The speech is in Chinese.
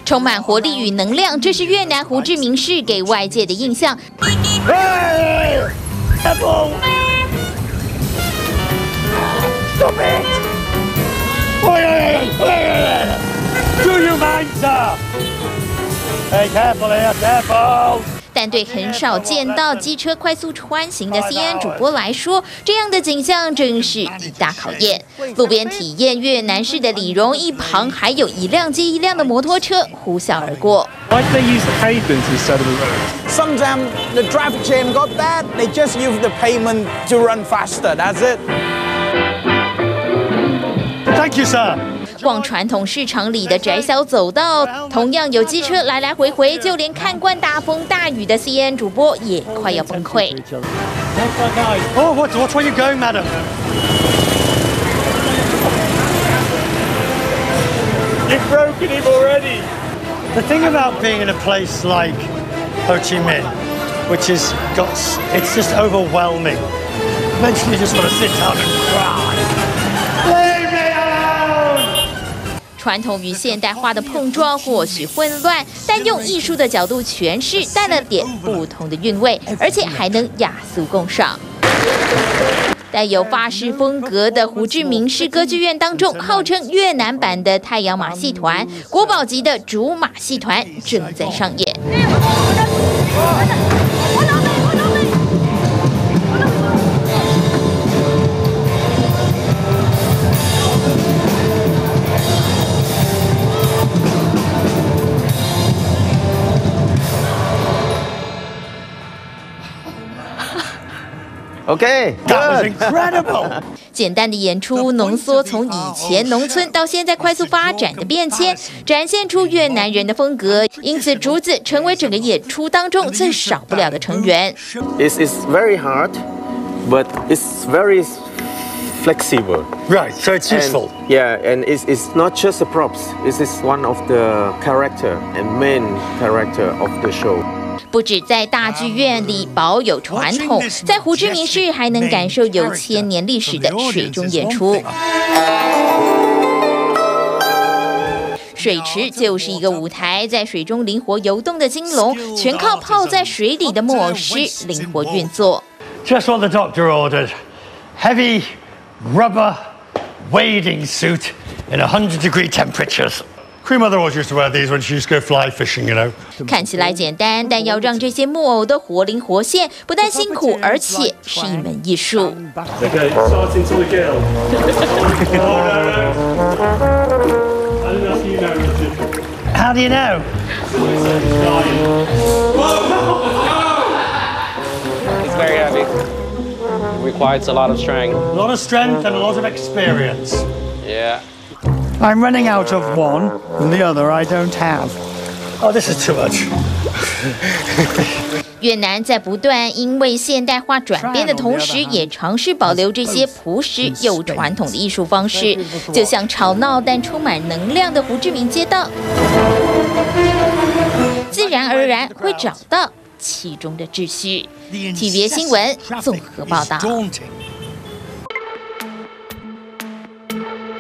充满活力与能量，这是越南胡志明市给外界的印象。 Stop it! Do you mind, sir? Hey, careful here, careful! 但对很少见到机车快速穿行的 CNN 主播来说，这样的景象真是一大考验。路边体验越南式的礼容，一旁还有一辆接一辆的摩托车呼啸而过。 Why do they use the pavement instead of the road? Sometimes the traffic jam got bad, they just use the pavement to run faster. That's it. Thank you, sir. 逛传统市场里的窄小走道，同样有机车来来回回，就连看惯大风大雨的 CNN 主播也快要崩溃。 Oh, watch where you're going, madam. You've broken him already. The thing about being in a place like Ho Chi Minh, which is it's just overwhelming. Eventually, you just want to sit down and cry. 传统与现代化的碰撞或许混乱，但用艺术的角度诠释，带了点不同的韵味，而且还能雅俗共赏。带有法式风格的胡志明市歌剧院当中，号称越南版的太阳马戏团、国宝级的竹马戏团正在上演。 Okay, that was incredible. 简单的演出浓缩从以前农村到现在快速发展的变迁，展现出越南人的风格。因此，竹子成为整个演出当中最少不了的成员。 It's very hard, but it's very flexible. Right, so it's useful. And it's not just the props. It is one of the character and main character of the show. 不止在大剧院里保有传统，在胡志明市还能感受有千年历史的水中演出。水池就是一个舞台，在水中灵活游动的金龙，全靠泡在水里的木偶师灵活运作。 Just what the doctor ordered. Heavy rubber wading suit in 100-degree temperatures. Queen Mother always used to wear these when she used to go fly fishing, you know. 看起来简单，但要让这些木偶都活灵活现，不但辛苦，而且是一门艺术。 Okay, starting to the girl. I don't know if you know, Richard. How do you know? It's very heavy. Requires a lot of strength. A lot of strength and a lot of experience. Yeah. I'm running out of one, and the other I don't have. Oh, this is too much. 越南在不断因为现代化转变的同时，也尝试保留这些朴实又传统的艺术方式，就像吵闹但充满能量的胡志明街道，自然而然会找到其中的秩序。TVB 新闻综合报道。